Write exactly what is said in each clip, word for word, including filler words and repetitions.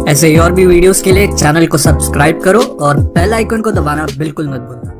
ऐसे ही और भी वीडियोस के लिए चैनल को सब्सक्राइब करो और बेल आइकन को दबाना बिल्कुल मत भूलना।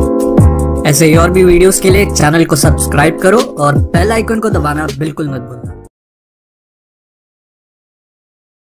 ऐसे ही और भी वीडियोस के लिए चैनल को सब्सक्राइब करो और बेल आइकन को दबाना बिल्कुल मत भूलना।